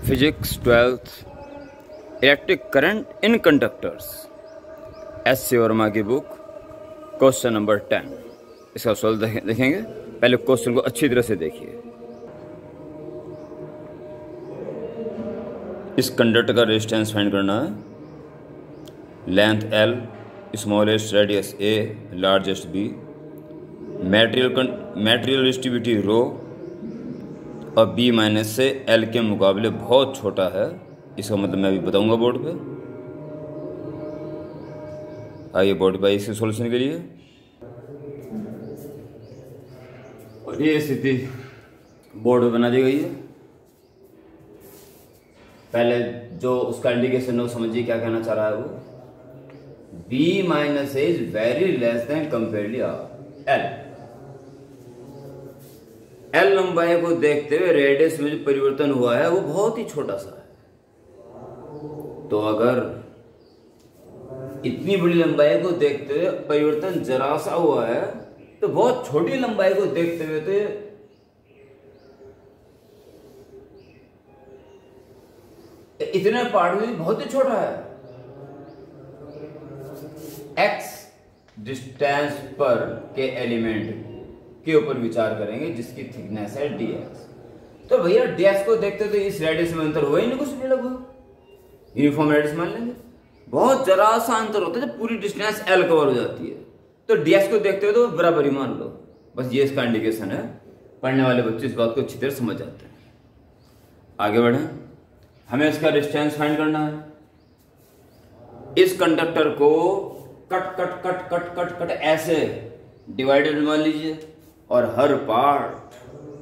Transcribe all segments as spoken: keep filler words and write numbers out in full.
Physics twelfth electric current in conductors, S C Verma की book, question number ten. इसका solve देखेंगे। पहले question को अच्छी तरह से देखिए। इस कंडक्टर का रेजिस्टेंस फाइंड करना है। Length L, smallest radius A, largest B, material material resistivity rho और बी माइनस से एल के मुकाबले बहुत छोटा है। इसका मतलब मैं अभी बताऊंगा बोर्ड पे। आइए बोर्ड पे इसके सॉल्यूशन के लिए। और ये स्थिति बोर्ड पे बना दी गई है। पहले जो उसका इंडिकेशन है वो समझिए क्या कहना चाह रहा है वो। B minus A is very less than comparely L. L लंबाई को देखते हुए रेडियस में जो परिवर्तन हुआ है वो बहुत ही छोटा सा है। तो अगर इतनी बड़ी लंबाई को देखते हुए परिवर्तन जरा सा हुआ है तो बहुत छोटी लंबाई को देखते हुए तो इतने पार्ट में बहुत ही छोटा है। एक्स डिस्टेंस पर के एलिमेंट के ऊपर विचार करेंगे जिसकी थिकनेस है डीएक्स। तो भैया डीएक्स को देखते तो इस रेडियस में अंतर हुआ ही नहीं कुछ भी, लगभग यूनिफॉर्म रेडियस मान लेंगे। बहुत जरा सा अंतर होता है जब पूरी डिस्टेंस एल कवर हो जाती है। तो डीएक्स को देखते हुए तो बराबर ही मान लो। बस ये इसका इंडिकेशन है। पढ़ने वाले बच्चे इस बात को अच्छी तरह समझ जाते हैं। आगे बढ़े। हमें इसका डिस्टेंस फाइंड करना है। इस कंडक्टर को cut cut cut cut cut cut ऐसे डिवाइडेड मान लीजिए और हर पार्ट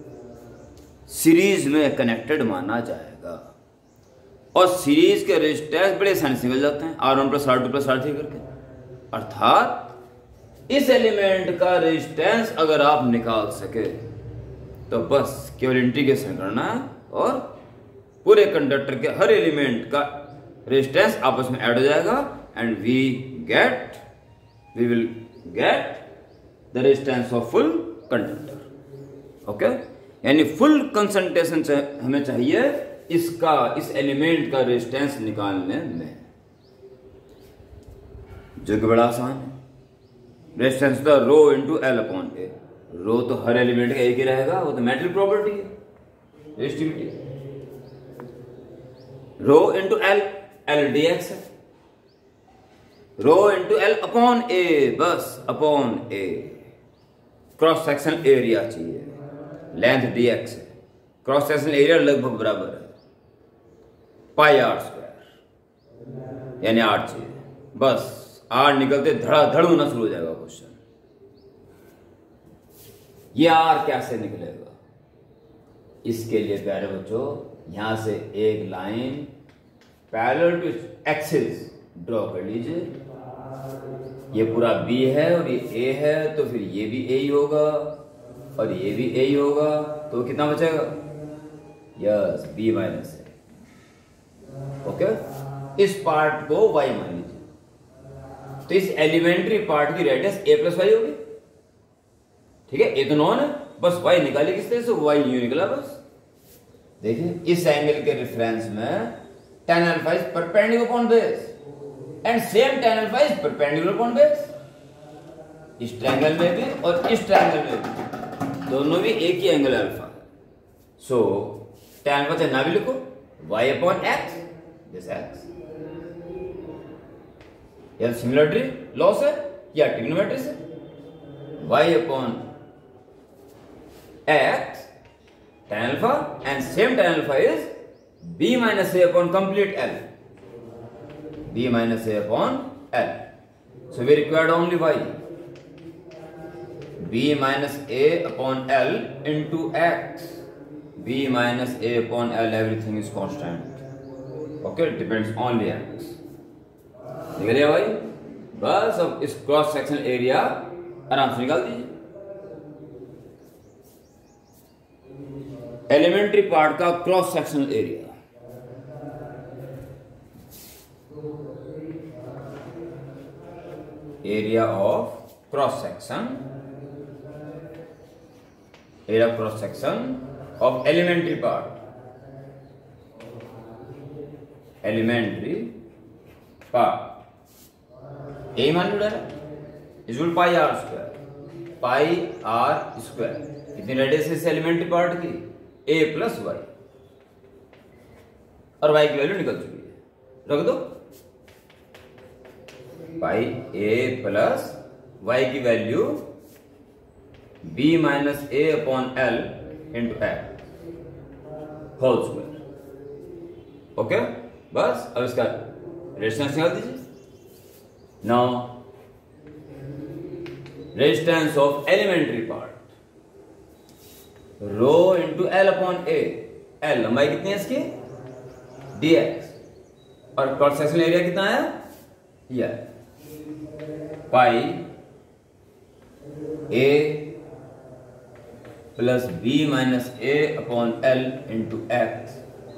सीरीज में कनेक्टेड माना जाएगा। और सीरीज के रेजिस्टेंस बड़े आसानी से निकल जाते हैं, R one plus R two plus R three करके। अर्थात इस एलिमेंट का रेजिस्टेंस अगर आप निकाल सके तो बस केवल इंटीग्रेशन करना है और पूरे कंडक्टर के हर एलिमेंट का रेजिस्टेंस आपस में ऐड हो जाएगा and we get we will get the resistance of full conductor. Okay, यानी फुल कंसंट्रेशन हमें चाहिए इसका, इस एलिमेंट का रेजिस्टेंस निकालने में, जो कि बड़ा आसान है। रेजिस्टेंस होता है rho into L upon A. Rho तो हर एलिमेंट का एक ही रहेगा, वो तो मैटेरियल प्रॉपर्टी है, resistivity. Rho into L, L D X है। Rho into L upon A, बस upon A. Cross section area चाहिए, लेंथ डी एक्स है। क्रॉस सेक्शन एरिया लगभग बराबर है पाई आर स्क्वायर, यानी आर चाहिए। बस आर निकलते धड़ाधड़ होना शुरू हो जाएगा क्वेश्चन। ये आर कैसे निकलेगा? इसके लिए प्यारे बच्चों यहां से एक line parallel to axis draw कर लीजिए। ये पूरा B है और ये A है, तो फिर ये भी A ही होगा और ये भी A ही होगा। तो कितना बचेगा? यस, B माइनस है। ओके, इस पार्ट को Y मान लीजिए। तो इस एलिमेंट्री पार्ट की रेडियस A प्लस वाई होगी। ठीक है, A तो नॉन है, बस Y निकाले किस तरह से? Y यूं निकला बस। देखिए इस एंगल के रेफरेंस में tan alpha is perpendicular upon base and same tan alpha is perpendicular upon base. इस ट्रायंगल में भी और इस ट्रायंगल में भी दोनों भी एक ही एंगल अल्फा है। सो tan अल्फा चाहे ना भी लिखो, y upon x, this x। या सिमिलरिटी लॉस है या ट्रिग्नोमेट्री से, y upon x tan alpha and same tan alpha is b minus a upon complete l, b minus a upon l. So we required only y. b minus a upon l into x. b minus a upon l, everything is constant. Okay, it depends only x. निकल गया भाई? बस अब इस cross section area आराम से निकाल दीजिए। एलिमेंट्री पार्ट का cross section area area of cross section area of cross section of elementary part elementary part A मान लो direct is pi R square, pi R square कितनी रेडियस है इस एलिमेंट्री पार्ट की, ए प्लस वाई, और Y की value निकल चुकी है, रख दो पाई ए प्लस वाई की value B minus A upon L into L whole square. Okay, बस अब इसका रेजिस्टेंस निकाल दीजिए। Now resistance of elementary part rho into L upon A, L लंबाई कितनी है इसकी dx, और क्रॉस सेक्शन एरिया कितना है यह pi A plus B minus A upon L into X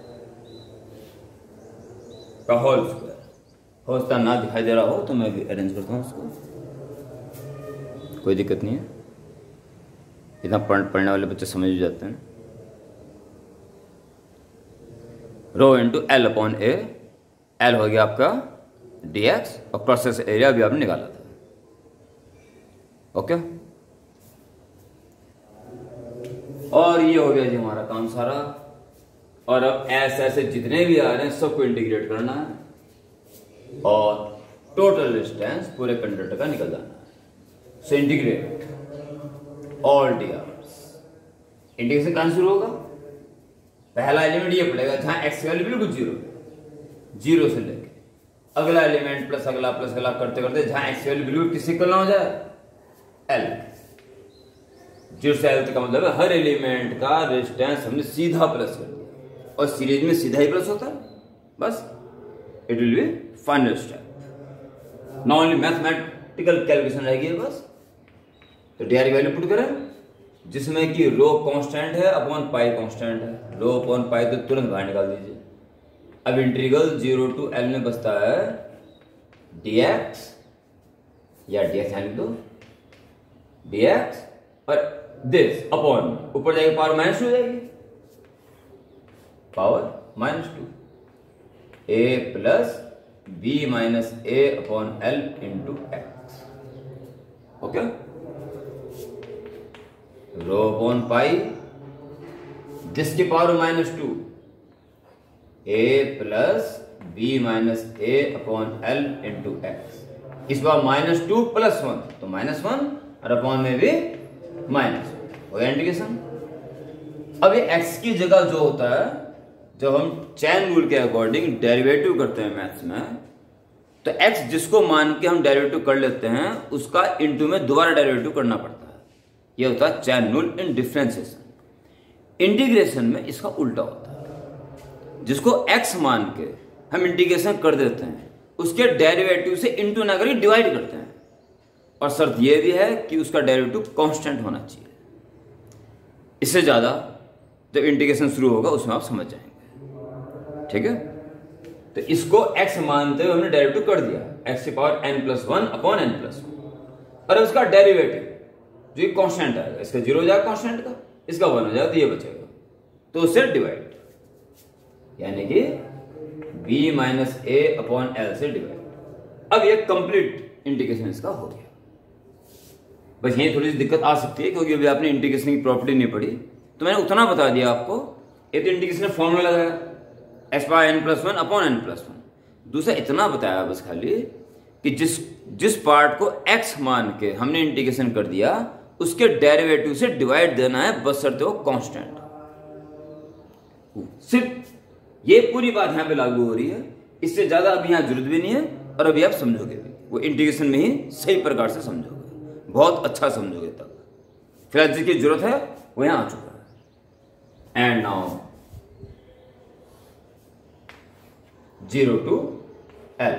का होल स्क्वायर। होता ना दिखाई दे रहा हो तो मैं भी अरेंज करता हूं उसको, कोई दिक्कत नहीं है, इतना पढ़ने वाले बच्चे समझ भी जाते हैं। Rho into L upon A, L हो गया आपका dx और क्रॉस सेक्शन एरिया भी आपने निकाला था। ओके, और ये हो गया जी हमारा काम सारा। और अब ऐसे ऐसे जितने भी आ रहे हैं सबको इंटीग्रेट करना है और टोटल रेजिस्टेंस पूरे कंडक्टर का निकल जाना है। So integrate all the hours. Integration कहां शुरू होगा, पहला एलिमेंट ये पड़ेगा जहां एक्स की वैल्यू बिल्कुल जीरो, जीरो से लेके अगला एलिमेंट प्लस अगला प्लस अगला करते करते जहां एक्स की वैल्यू बिल्कुल किससे इक्वल ना हो जाए, एल। जीरो से एल का मतलब है हर एलिमेंट का रेजिस्टेंस हमने सीधा प्लस कर दिया, और सीरीज में सीधा ही प्लस होता है, बस it will be final step. Not only mathematical calculation रहेगी बस। तो डी आर की वैल्यू पुट करें जिसमें कि रो कांस्टेंट है अपॉन पाई कांस्टेंट है, रो अपॉन पाई तो तुरंत बाहर निकाल दीजिए। अब इंटीग्रल जीरो टू एल में बचता है dx, या dx यहां लिख दो dx, और दिस अपॉन ऊपर जाएगी पावर माइनस टू हो जाएगी, power minus two A plus B minus A upon L into X. Okay, rho upon pi जिसकी power minus two A plus B minus A upon L into X. इस बार minus two plus one तो minus one और upon में भी minus हो गया integration. अब ये एक्स की जगह जो होता है, जब हम चैन रूल के अकॉर्डिंग डेरिवेटिव करते हैं मैथ्स में, तो एक्स जिसको मान के हम डेरिवेटिव कर लेते हैं उसका इनटू में दोबारा डेरिवेटिव करना पड़ता है। यह होता है chain rule in differentiation. Integration में इसका उल्टा होता है, जिसको एक्स मान के हम इंटीग्रेशन कर देते हैं उसके डेरिवेटिव से इनटू ना करके डिवाइड करते हैं, और शर्त यह भी है कि उसका डेरिवेटिव कांस्टेंट होना चाहिए। इससे ज्यादा जब इंटीग्रेशन शुरू होगा उसमें आप समझ जाएंगे, ठीक है। तो इसको x मानते हुए हमने डेरिवेटिव कर दिया, x की power n plus one upon N plus one, और उसका डेरिवेटिव जो ये कांस्टेंट आएगा, इसका जीरो हो जाएगा कांस्टेंट का, इसका वन हो जाएगा तो ये बचेगा, तो उससे डिवाइड, यानी कि b minus A upon L से डिवाइड। अब ये कंप्लीट इंटीग्रेशन इसका हो गया। बस यही थोड़ी सी दिक्कत आ सकती है क्योंकि अभी आपने इंटीग्रेशन की प्रॉपर्टी नहीं पढ़ी, तो मैंने उतना बता दिया आपको। एक तो इंटीग्रेशन फॉर्मूला लगाया x power n plus one upon N plus one, दूसरा इतना बताया बस खाली कि जिस जिस पार्ट को x मान के हमने इंटीग्रेशन कर दिया उसके डेरिवेटिव से डिवाइड देना है, बशर्ते वो कांस्टेंट। सिर्फ ये पूरी बात यहां पे लागू हो रही है, इससे ज्यादा अभी यहां जरूरत भी नहीं है, और अभी आप समझोगे भी, वो इंटीग्रेशन में ही सही प्रकार से समझोगे, बहुत अच्छा समझोगे तब। फिलहाल जिसकी जरूरत है वो यहां आ चुका है। And now zero to L,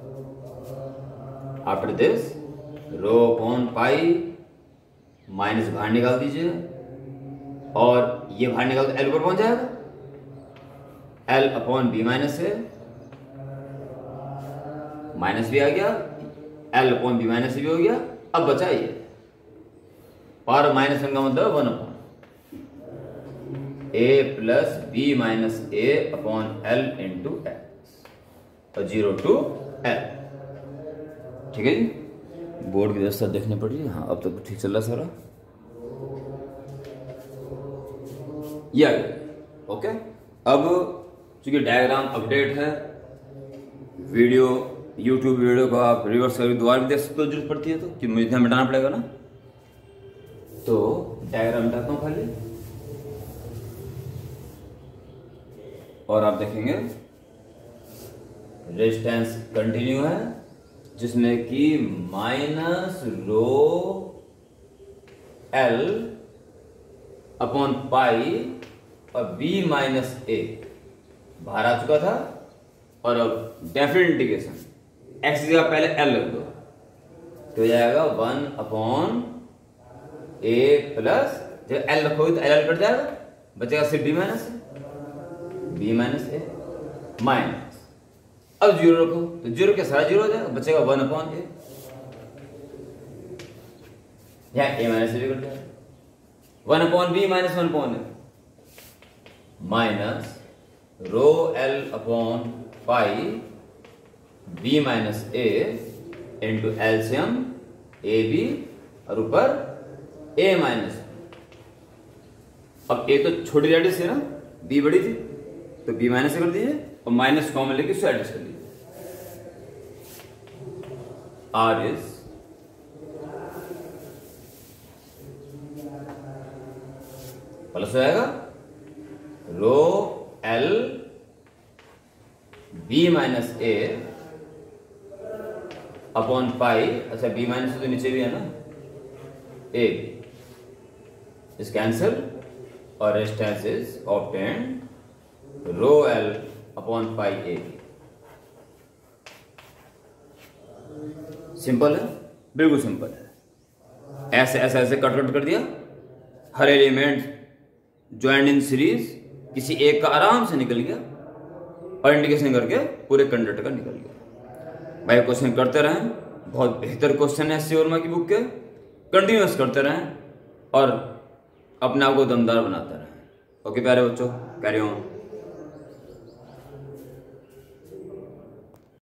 after this rho upon pi minus बाहर निकाल दीजिए, और ये बाहर निकाल तो एल ऊपर पहुंच जाएगा, L upon B minus A, minus भी आ गया, एल अपॉन बी माइनस भी हो गया। अब बचा ये पावर माइनस वन का मतलब one upon A plus B minus A upon L into X. और जीरो टू एल। ठीक है जी, बोर्ड की व्यवस्था देखनी पड़ रही है। हाँ अब तक ठीक चल रहा सारा, ये आ गया। ओके, अब चूंकि डायग्राम अपडेट है, वीडियो यूट्यूब वीडियो को आप रिवर्स करके दोबारा भी देख सकते हो जरूरत पड़ती है तो, कि मुझे ध्यान मिटाना पड़ेगा ना, तो डायग्राम मिटाता हूं खाली और आप देखेंगे रेजिस्टेंस कंटिन्यू है जिसमें कि minus rho L upon pi और बी माइनस ए बाहर आ चुका था। और अब डेफिनेट इंटीग्रेशन एक्स की जगह पहले एल रख दो तो हो जाएगा वन अपॉन ए प्लस, जब एल रखोगे तो एल एल कट जाएगा, बचेगा सिर्फ B minus A, B minus A minus, अब जीरो रखो तो जीरो के सारा जीरो हो जाएगा, बचेगा वन अपॉन ए, यहाँ ए माइनस ए भी कट जाएगा, one upon B minus one upon A minus rho L upon pi B minus A into LCM A B और ऊपर ए माइनस। अब ए तो छोटी रेडियस है ना, बी बड़ी थी तो बी माइनस से कर दीजिए और माइनस कॉमन लेके उससे एडजस्ट कर लीजिए। आर इज प्लस हो जाएगा rho L B minus A upon pi, अच्छा बी माइनस तो नीचे भी है ना, ए इस कैंसिल और resistance is obtained rho L upon pi A. Simple है, बिल्कुल सिंपल है। ऐसे ऐसे ऐसे कट कट कर दिया, हर एलिमेंट ज्वाइंट इन सीरीज किसी एक का आराम से निकल गया और इंटीग्रेशन करके पूरे कंडक्टर का निकल गया। भाई क्वेश्चन करते रहें, बहुत बेहतर क्वेश्चन है एस सी वर्मा की बुक के, कंटिन्यूअस करते रहें और अपने आप को दमदार बनाते रहें। ओके प्यारे बच्चों, कैरी ऑन।